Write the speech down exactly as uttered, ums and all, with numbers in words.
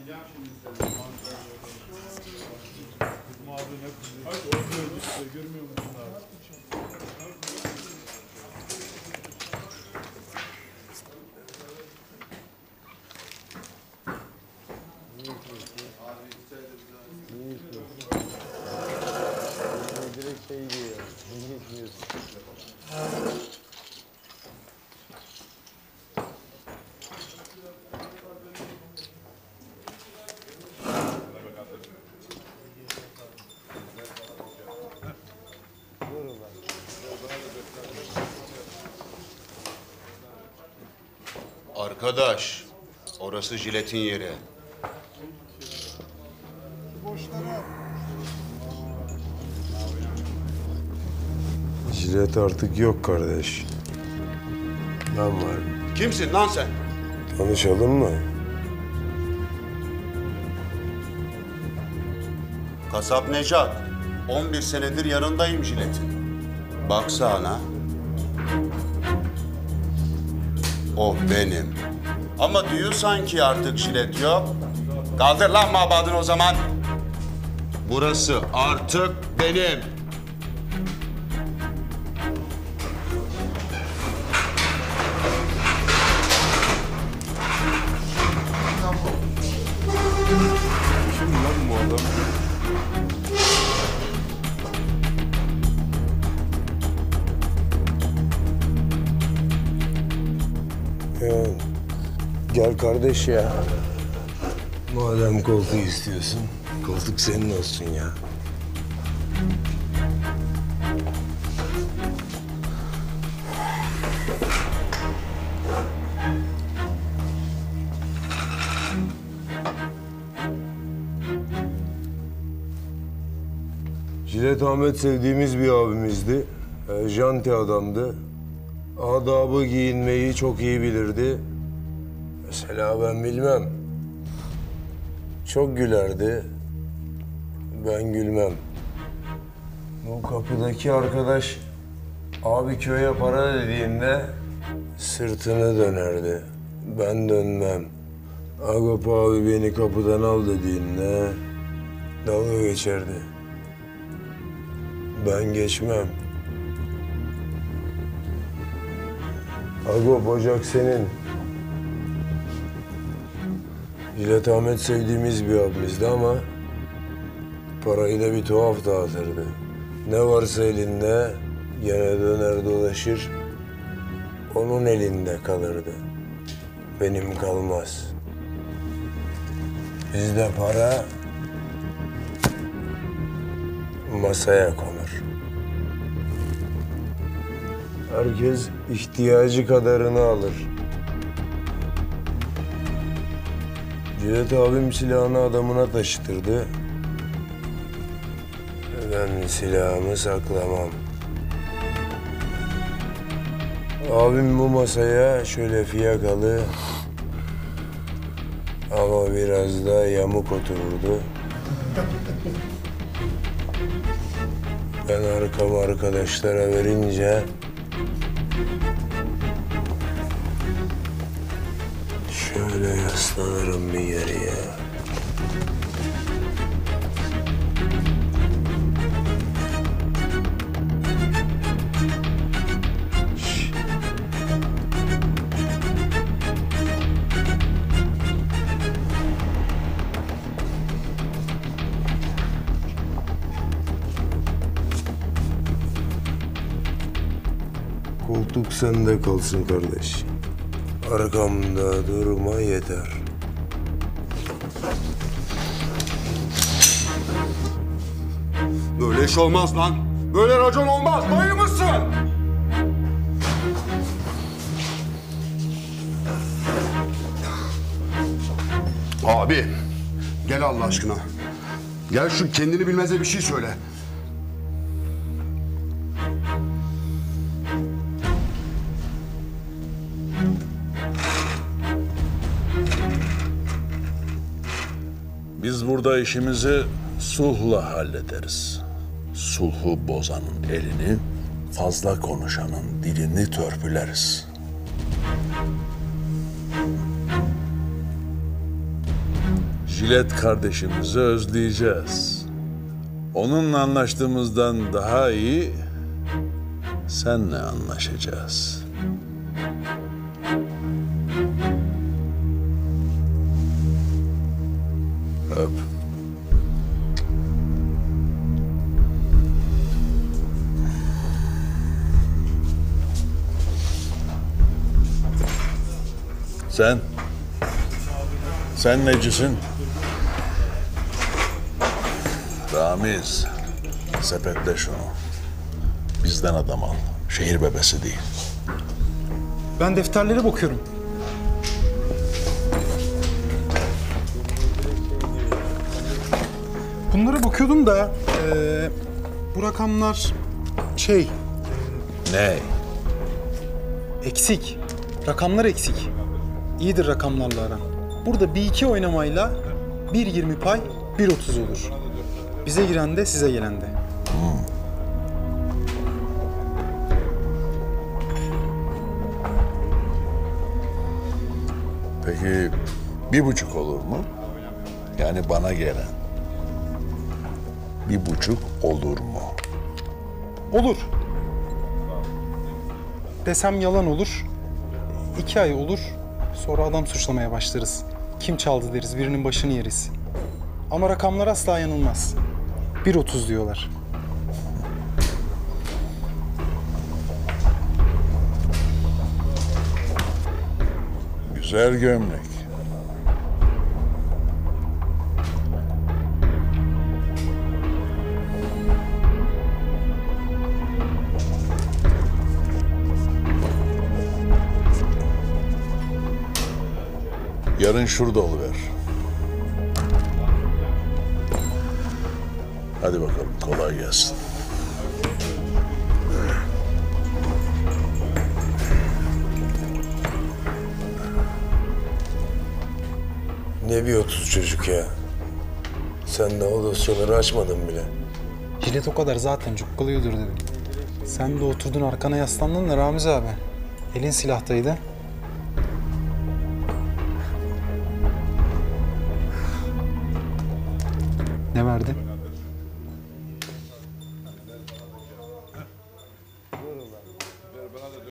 Direkt şey diyor. Ne diyorsun? Arkadaş, orası jiletin yeri. Jilet artık yok kardeş. Ben varım. Kimsin lan sen? Tanışalım mı? Kasap Necat. on bir senedir yanındayım jiletin. Baksana. O benim. Ama diyor sanki artık jilet yok. Kaldır lan mabadını o zaman. Burası artık benim. Kim lan bu adam? Ya, gel kardeş ya. Madem koltuğu istiyorsun, koltuk senin olsun ya. Jilet Ahmet sevdiğimiz bir abimizdi. E, janti adamdı. Adabı giyinmeyi çok iyi bilirdi. Mesela ben bilmem. Çok gülerdi. Ben gülmem. Bu kapıdaki arkadaş abi köye para dediğinde sırtını dönerdi. Ben dönmem. Agop abi beni kapıdan al dediğinde dalga geçerdi. Ben geçmem. Agop ocak senin. Jilet Ahmet sevdiğimiz bir abimizdi ama parayı da bir tuhaf dağıtırdı. Ne varsa elinde gene döner dolaşır, onun elinde kalırdı. Benim kalmaz. Bizde para masaya konur. Herkes ihtiyacı kadarını alır. Jilet abim silahını adamına taşıtırdı. Ben silahımı saklamam. Abim bu masaya şöyle fiyakalı ama biraz da yamuk otururdu. Ben arkamı arkadaşlara verince şöyle yaslanırım bir geriye. Koltuk sende kalsın kardeş. Arkamda durma yeter. Böyle iş olmaz lan. Böyle racon olmaz. Dayı mısın? Abi, gel Allah aşkına. Gel şu kendini bilmeze bir şey söyle. Biz burada işimizi sulhla hallederiz. Sulhu bozanın elini, fazla konuşanın dilini törpüleriz. Jilet kardeşimizi özleyeceğiz. Onunla anlaştığımızdan daha iyi senle anlaşacağız. Öp. Sen? Sen necisin? Ramiz, sepetle şunu. Bizden adam al. Şehir bebesi değil. Ben defterlere bakıyorum. Bunlara bakıyordum da eee, bu rakamlar şey Ne? eksik. Rakamlar eksik. İyidir rakamlarla aran. Burada bir iki oynamayla bir yirmi pay bir otuz olur. Bize giren de size gelen de. Peki bir buçuk olur mu? Yani bana gelen. Bir buçuk olur mu? Olur. Desem yalan olur. İki ay olur. Sonra adam suçlamaya başlarız. Kim çaldı deriz, birinin başını yeriz. Ama rakamlar asla yanılmaz. bir otuz diyorlar. Güzel gömlek. Yarın şurada oluver. Hadi bakalım, kolay gelsin. Ne bir otuz çocuk ya. Sen de o dosyaları açmadın bile. Jilet o kadar zaten cukkalıyordur dedim. Sen de oturdun arkana yaslandın da Ramiz abi. Elin silahtaydı. Ne verdi?